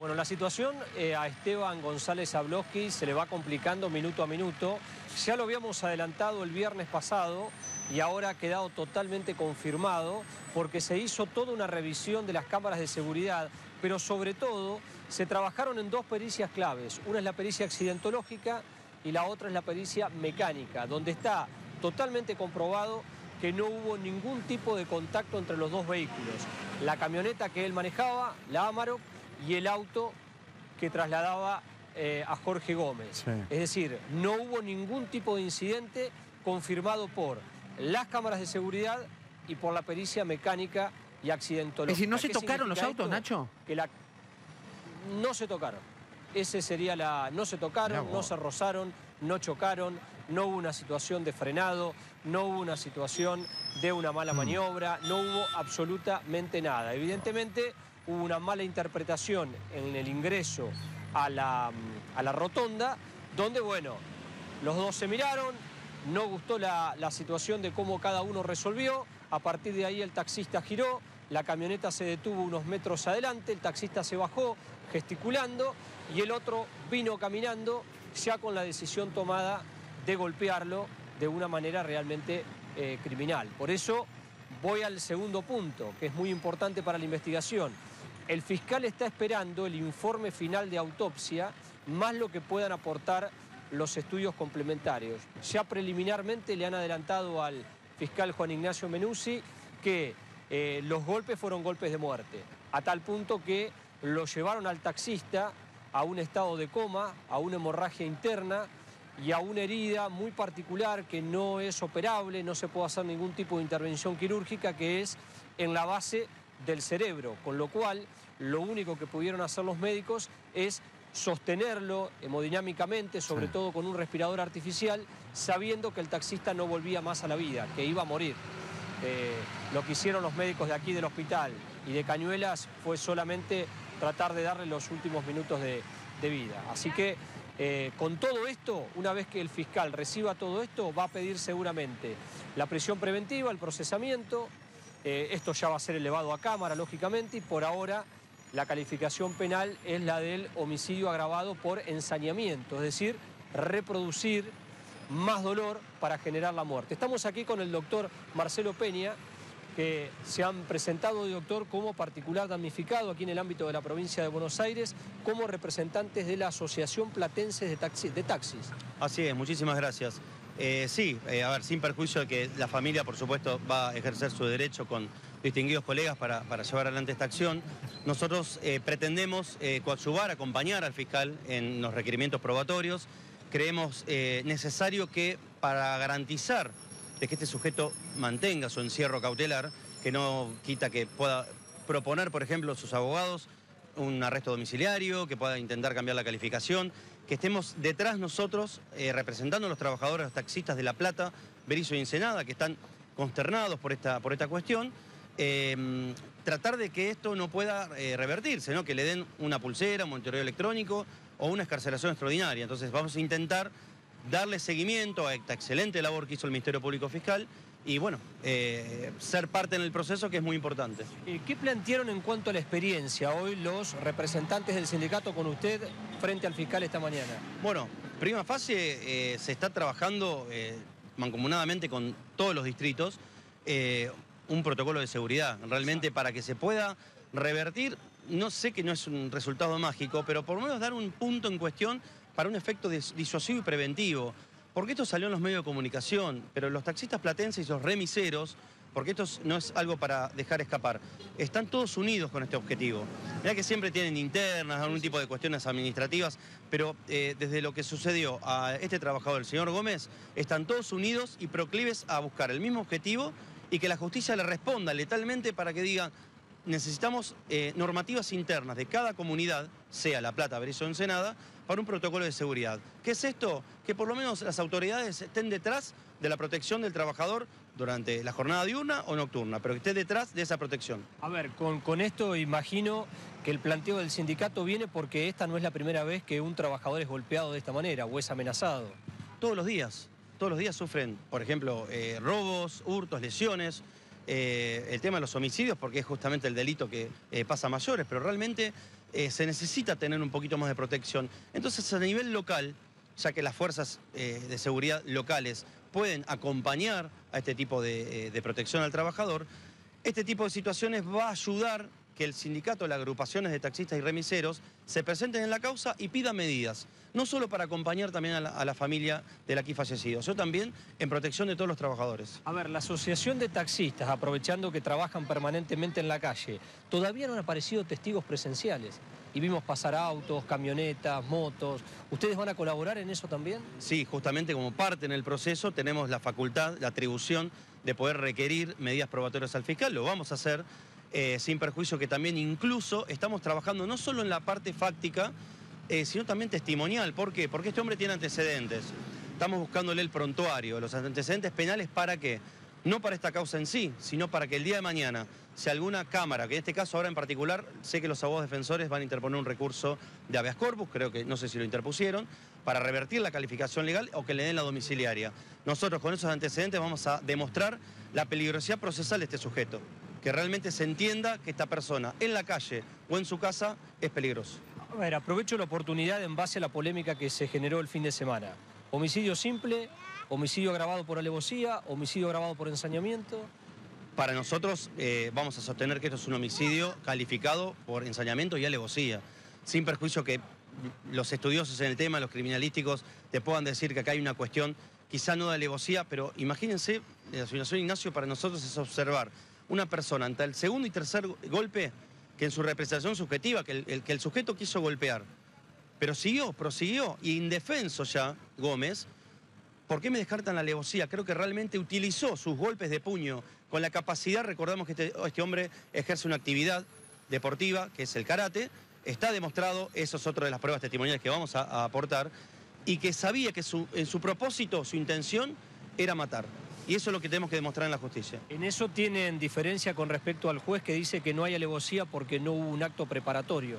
Bueno, la situación a Esteban González Zablosky se le va complicando minuto a minuto. Ya lo habíamos adelantado el viernes pasado y ahora ha quedado totalmente confirmado porque se hizo toda una revisión de las cámaras de seguridad, pero sobre todo se trabajaron en dos pericias claves. Una es la pericia accidentológica y la otra es la pericia mecánica, donde está totalmente comprobado que no hubo ningún tipo de contacto entre los dos vehículos. La camioneta que él manejaba, la Amarok, y el auto que trasladaba a Jorge Gómez. Sí. Es decir, no hubo ningún tipo de incidente confirmado por las cámaras de seguridad y por la pericia mecánica y accidentológica. Es decir, ¿no se ¿Qué tocaron los significa autos, esto? Nacho? Que no se tocaron. Ese sería la... No se tocaron, no se rozaron, no chocaron, no hubo una situación de frenado, no hubo una situación de una mala maniobra, no hubo absolutamente nada. Evidentemente hubo una mala interpretación en el ingreso a la rotonda, donde, bueno, los dos se miraron, no gustó la situación de cómo cada uno resolvió, a partir de ahí el taxista giró, la camioneta se detuvo unos metros adelante, el taxista se bajó gesticulando y el otro vino caminando ya con la decisión tomada de golpearlo de una manera realmente criminal. Por eso voy al segundo punto, que es muy importante para la investigación. El fiscal está esperando el informe final de autopsia, más lo que puedan aportar los estudios complementarios. Ya preliminarmente le han adelantado al fiscal Juan Ignacio Menuzzi que los golpes fueron golpes de muerte, a tal punto que lo llevaron al taxista a un estado de coma, a una hemorragia interna y a una herida muy particular que no es operable, no se puede hacer ningún tipo de intervención quirúrgica, que es en la base del cerebro, con lo cual lo único que pudieron hacer los médicos es sostenerlo hemodinámicamente, sobre todo con un respirador artificial, sabiendo que el taxista no volvía más a la vida, que iba a morir. Lo que hicieron los médicos de aquí del hospital y de Cañuelas fue solamente tratar de darle los últimos minutos de vida. Así que con todo esto, una vez que el fiscal reciba todo esto, va a pedir seguramente la prisión preventiva, el procesamiento. Esto ya va a ser elevado a cámara, lógicamente, y por ahora la calificación penal es la del homicidio agravado por ensañamiento, es decir, reproducir más dolor para generar la muerte. Estamos aquí con el doctor Marcelo Peña, que se han presentado, doctor, como particular damnificado aquí en el ámbito de la provincia de Buenos Aires, como representantes de la Asociación Platense de Taxis. Así es, muchísimas gracias. Sí, a ver, sin perjuicio de que la familia, por supuesto, va a ejercer su derecho con distinguidos colegas para llevar adelante esta acción. Nosotros pretendemos coadyuvar, acompañar al fiscal en los requerimientos probatorios. Creemos necesario que para garantizar de que este sujeto mantenga su encierro cautelar, que no quita que pueda proponer, por ejemplo, sus abogados un arresto domiciliario, que pueda intentar cambiar la calificación, que estemos detrás nosotros representando a los trabajadores, los taxistas de La Plata, Berizo y Ensenada, que están consternados por esta cuestión, tratar de que esto no pueda revertirse, ¿no? Que le den una pulsera, un monitoreo electrónico o una excarcelación extraordinaria. Entonces vamos a intentar darle seguimiento a esta excelente labor que hizo el Ministerio Público Fiscal y, bueno, ser parte en el proceso, que es muy importante. ¿Qué plantearon en cuanto a la experiencia hoy los representantes del sindicato con usted frente al fiscal esta mañana? Bueno, prima fase se está trabajando mancomunadamente con todos los distritos un protocolo de seguridad, realmente para que se pueda revertir. No sé que no es un resultado mágico, pero por lo menos dar un punto en cuestión para un efecto disuasivo y preventivo. Porque esto salió en los medios de comunicación, pero los taxistas platenses y los remiseros, porque esto no es algo para dejar escapar, están todos unidos con este objetivo. Mirá que siempre tienen internas, algún tipo de cuestiones administrativas, pero desde lo que sucedió a este trabajador, el señor Gómez, están todos unidos y proclives a buscar el mismo objetivo y que la justicia le responda letalmente para que digan: necesitamos normativas internas de cada comunidad, sea La Plata, Berizo o Ensenada, para un protocolo de seguridad. ¿Qué es esto? Que por lo menos las autoridades estén detrás de la protección del trabajador durante la jornada diurna o nocturna, pero que esté detrás de esa protección. A ver, con esto imagino que el planteo del sindicato viene porque esta no es la primera vez que un trabajador es golpeado de esta manera o es amenazado. Todos los días sufren, por ejemplo, robos, hurtos, lesiones. El tema de los homicidios, porque es justamente el delito que pasa a mayores, pero realmente se necesita tener un poquito más de protección. Entonces, a nivel local, ya que las fuerzas de seguridad locales pueden acompañar a este tipo de protección al trabajador, este tipo de situaciones va a ayudar que el sindicato, las agrupaciones de taxistas y remiseros se presenten en la causa y pidan medidas, no solo para acompañar también a la familia del aquí fallecido, sino también en protección de todos los trabajadores. A ver, la asociación de taxistas, aprovechando que trabajan permanentemente en la calle, todavía no han aparecido testigos presenciales. Y vimos pasar autos, camionetas, motos. ¿Ustedes van a colaborar en eso también? Sí, justamente como parte en el proceso tenemos la facultad, la atribución de poder requerir medidas probatorias al fiscal. Lo vamos a hacer sin perjuicio que también incluso estamos trabajando no solo en la parte fáctica, sino también testimonial. ¿Por qué? Porque este hombre tiene antecedentes. Estamos buscándole el prontuario, los antecedentes penales, ¿para qué? No para esta causa en sí, sino para que el día de mañana, si alguna cámara, que en este caso ahora en particular, sé que los abogados defensores van a interponer un recurso de habeas corpus, creo que no sé si lo interpusieron, para revertir la calificación legal o que le den la domiciliaria. Nosotros con esos antecedentes vamos a demostrar la peligrosidad procesal de este sujeto, que realmente se entienda que esta persona en la calle o en su casa es peligroso. A ver, aprovecho la oportunidad en base a la polémica que se generó el fin de semana. Homicidio simple, homicidio agravado por alevosía, homicidio agravado por ensañamiento. Para nosotros vamos a sostener que esto es un homicidio calificado por ensañamiento y alevosía, sin perjuicio que los estudiosos en el tema, los criminalísticos, te puedan decir que acá hay una cuestión, quizá no de alevosía, pero imagínense, la situación, Ignacio, para nosotros es observar una persona ante el segundo y tercer golpe que en su representación subjetiva, que el sujeto quiso golpear, pero prosiguió, y indefenso ya, Gómez, ¿por qué me descartan la alevosía? Creo que realmente utilizó sus golpes de puño con la capacidad, recordamos que este hombre ejerce una actividad deportiva, que es el karate, está demostrado, eso es otra de las pruebas testimoniales que vamos a aportar, y que sabía que en su propósito, su intención, era matar. Y eso es lo que tenemos que demostrar en la justicia. En eso tienen diferencia con respecto al juez que dice que no hay alevosía porque no hubo un acto preparatorio.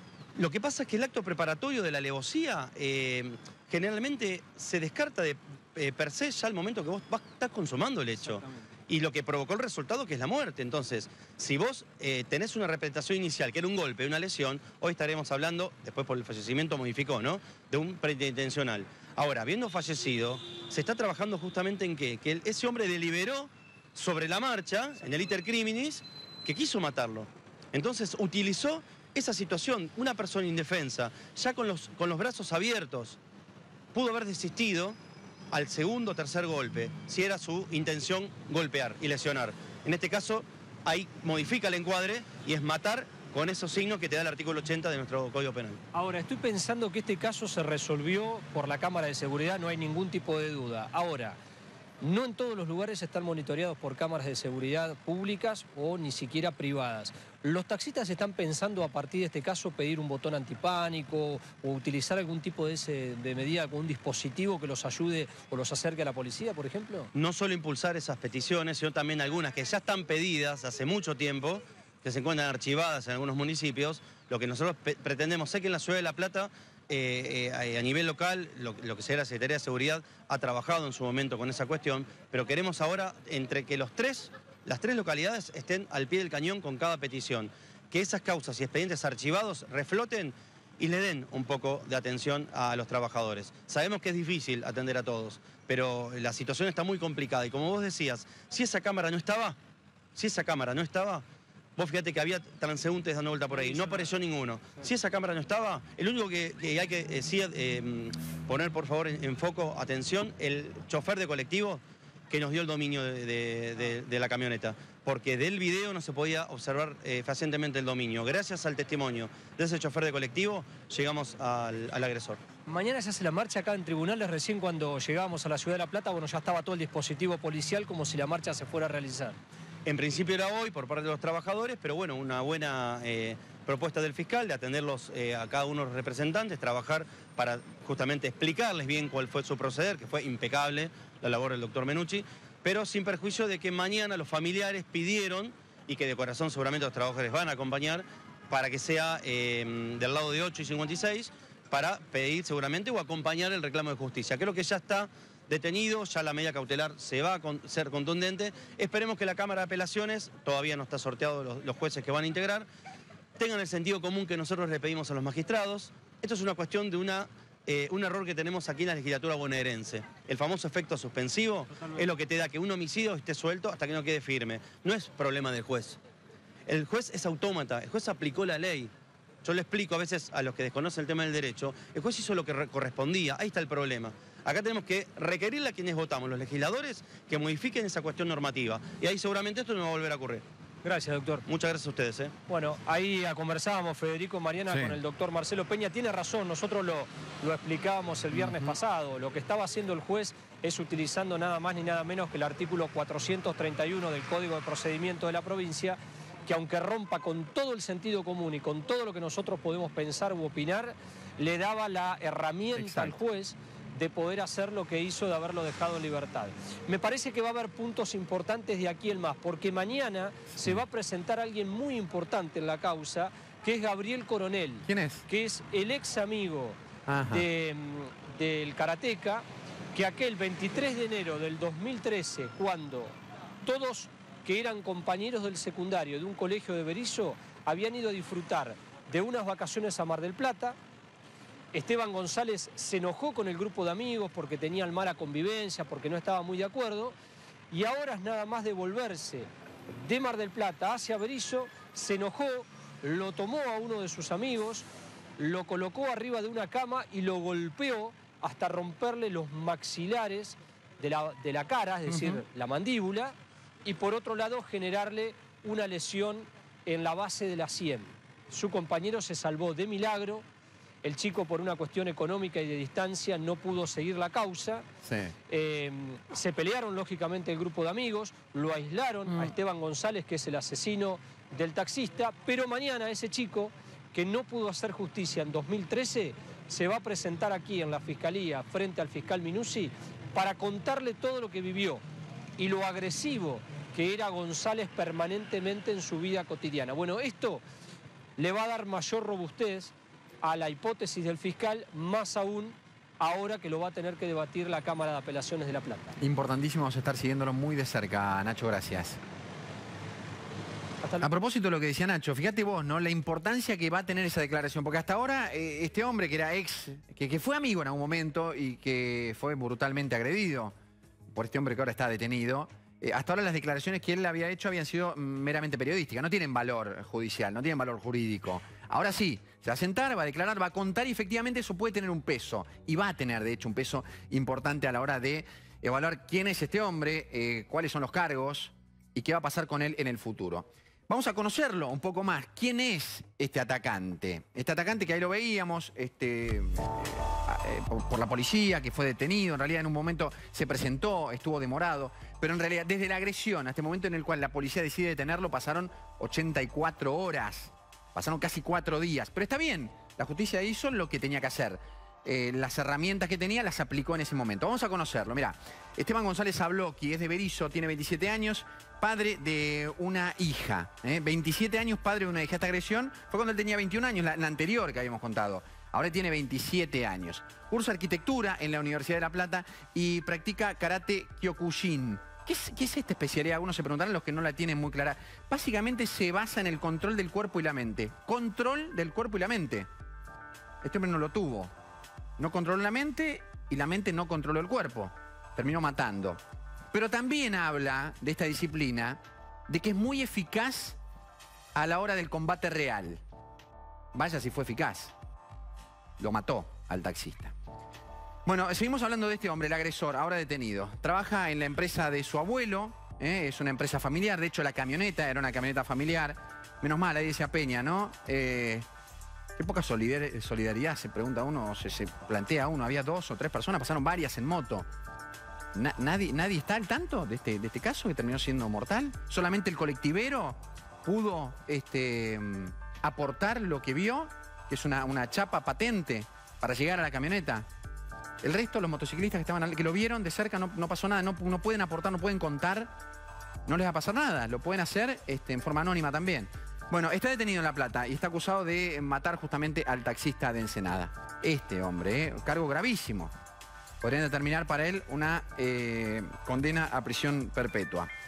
Lo que pasa es que el acto preparatorio de la alevosía generalmente se descarta de per se ya al momento que vos estás consumando el hecho. Y lo que provocó el resultado que es la muerte. Entonces, si vos tenés una representación inicial, que era un golpe, una lesión, hoy estaremos hablando, después por el fallecimiento modificó, ¿no?, de un preintencional. Ahora, habiendo fallecido, se está trabajando justamente en ¿qué? Que ese hombre deliberó sobre la marcha, en el iter criminis, que quiso matarlo. Entonces, utilizó esa situación, una persona indefensa, ya con los brazos abiertos, pudo haber desistido al segundo o tercer golpe, si era su intención golpear y lesionar. En este caso, ahí modifica el encuadre y es matar con esos signos que te da el artículo 80 de nuestro Código Penal. Ahora, estoy pensando que este caso se resolvió por la Cámara de Seguridad, no hay ningún tipo de duda. Ahora, no en todos los lugares están monitoreados por cámaras de seguridad públicas o ni siquiera privadas. ¿Los taxistas están pensando a partir de este caso pedir un botón antipánico o utilizar algún tipo de medida, algún dispositivo que los ayude o los acerque a la policía, por ejemplo? No solo impulsar esas peticiones, sino también algunas que ya están pedidas hace mucho tiempo, que se encuentran archivadas en algunos municipios. Lo que nosotros pretendemos, sé que en la Ciudad de La Plata, a nivel local, lo que sea la Secretaría de Seguridad ha trabajado en su momento con esa cuestión, pero queremos ahora, entre que las tres localidades estén al pie del cañón con cada petición, que esas causas y expedientes archivados refloten y le den un poco de atención a los trabajadores. Sabemos que es difícil atender a todos, pero la situación está muy complicada y como vos decías, si esa cámara no estaba, vos fíjate que había transeúntes dando vuelta por ahí, no apareció ninguno. Si esa cámara no estaba, el único que hay que poner por favor en foco, atención, el chofer de colectivo que nos dio el dominio de la camioneta, porque del video no se podía observar fehacientemente el dominio. Gracias al testimonio de ese chofer de colectivo llegamos al agresor. Mañana se hace la marcha acá en tribunales, recién cuando llegábamos a la Ciudad de La Plata, bueno, ya estaba todo el dispositivo policial como si la marcha se fuera a realizar. En principio era hoy por parte de los trabajadores, pero bueno, una buena propuesta del fiscal de atenderlos a cada uno de los representantes, trabajar para justamente explicarles bien cuál fue su proceder, que fue impecable la labor del doctor Menucci, pero sin perjuicio de que mañana los familiares pidieron, y que de corazón seguramente los trabajadores van a acompañar, para que sea del lado de 8 y 56, para pedir seguramente o acompañar el reclamo de justicia. Creo que ya está detenido, ya la medida cautelar se va a ser contundente. Esperemos que la Cámara de Apelaciones, todavía no está sorteado los jueces que van a integrar, tengan el sentido común que nosotros le pedimos a los magistrados. Esto es una cuestión de un error que tenemos aquí en la legislatura bonaerense. El famoso efecto suspensivo es lo que te da que un homicidio esté suelto hasta que no quede firme. No es problema del juez. El juez es autómata, el juez aplicó la ley. Yo le explico a veces a los que desconocen el tema del derecho, el juez hizo lo que correspondía, ahí está el problema. Acá tenemos que requerirle a quienes votamos, los legisladores, que modifiquen esa cuestión normativa. Y ahí seguramente esto no va a volver a ocurrir. Gracias, doctor. Muchas gracias a ustedes. Bueno, ahí conversábamos, Federico, Mariana, con el doctor Marcelo Peña. Tiene razón, nosotros lo explicábamos el viernes pasado. Lo que estaba haciendo el juez es utilizando nada más ni nada menos que el artículo 431 del Código de Procedimiento de la provincia, que aunque rompa con todo el sentido común y con todo lo que nosotros podemos pensar u opinar, le daba la herramienta al juez de poder hacer lo que hizo, de haberlo dejado en libertad. Me parece que va a haber puntos importantes de aquí en más, porque mañana se va a presentar alguien muy importante en la causa, que es Gabriel Coronel. ¿Quién es? Que es el ex amigo del karateca, que aquel 23 de enero del 2013, cuando todos que eran compañeros del secundario de un colegio de Berisso habían ido a disfrutar de unas vacaciones a Mar del Plata, Esteban González se enojó con el grupo de amigos porque tenían mala convivencia, porque no estaba muy de acuerdo, y ahora es nada más de volverse de Mar del Plata hacia Berisso, se enojó, lo tomó a uno de sus amigos, lo colocó arriba de una cama y lo golpeó hasta romperle los maxilares de la cara, es decir, la mandíbula, y por otro lado generarle una lesión en la base de la sien. Su compañero se salvó de milagro. El chico, por una cuestión económica y de distancia, no pudo seguir la causa. Se pelearon, lógicamente, el grupo de amigos, lo aislaron a Esteban González, que es el asesino del taxista, pero mañana ese chico, que no pudo hacer justicia en 2013, se va a presentar aquí en la Fiscalía, frente al fiscal Minuzzi, para contarle todo lo que vivió y lo agresivo que era González permanentemente en su vida cotidiana. Bueno, esto le va a dar mayor robustez a la hipótesis del fiscal, más aún ahora que lo va a tener que debatir la Cámara de Apelaciones de La Plata. Importantísimo, vamos a estar siguiéndolo muy de cerca, Nacho, gracias. A propósito de lo que decía Nacho, fíjate vos, ¿no? La importancia que va a tener esa declaración, porque hasta ahora este hombre que era que fue amigo en algún momento y que fue brutalmente agredido por este hombre que ahora está detenido, hasta ahora las declaraciones que él había hecho habían sido meramente periodísticas, no tienen valor judicial, no tienen valor jurídico. Ahora sí, se va a sentar, va a declarar, va a contar y efectivamente eso puede tener un peso. Y va a tener, de hecho, un peso importante a la hora de evaluar quién es este hombre, cuáles son los cargos y qué va a pasar con él en el futuro. Vamos a conocerlo un poco más. ¿Quién es este atacante? Este atacante que ahí lo veíamos por la policía, que fue detenido. En realidad en un momento se presentó, estuvo demorado. Pero en realidad desde la agresión hasta el momento en el cual la policía decide detenerlo pasaron 84 horas. Pasaron casi 4 días. Pero está bien, la justicia hizo lo que tenía que hacer. Las herramientas que tenía las aplicó en ese momento. Vamos a conocerlo. Mirá, Esteban González Ablocchi, es de Berisso, tiene 27 años, padre de una hija. 27 años, padre de una hija. Esta agresión fue cuando él tenía 21 años, la anterior que habíamos contado. Ahora tiene 27 años. Cursa arquitectura en la Universidad de La Plata y practica karate kyokushin. ¿Qué es esta especialidad? Algunos se preguntarán, los que no la tienen muy clara. Básicamente se basa en el control del cuerpo y la mente. Control del cuerpo y la mente. Este hombre no lo tuvo. No controló la mente y la mente no controló el cuerpo. Terminó matando. Pero también habla de esta disciplina de que es muy eficaz a la hora del combate real. Vaya si fue eficaz. Lo mató al taxista. Bueno, seguimos hablando de este hombre, el agresor, ahora detenido. Trabaja en la empresa de su abuelo, es una empresa familiar. De hecho, la camioneta era una camioneta familiar. Menos mal, ahí decía Peña, ¿no? Qué poca solidaridad, se pregunta uno, se plantea uno. Había 2 o 3 personas, pasaron varias en moto. ¿Nadie está al tanto de este caso que terminó siendo mortal? Solamente el colectivero pudo aportar lo que vio, que es una chapa patente para llegar a la camioneta. El resto, los motociclistas que lo vieron de cerca, no pasó nada, no pueden aportar, no pueden contar, no les va a pasar nada. Lo pueden hacer en forma anónima también. Bueno, está detenido en La Plata y está acusado de matar justamente al taxista de Ensenada. Este hombre, cargo gravísimo. Podrían determinar para él una condena a prisión perpetua.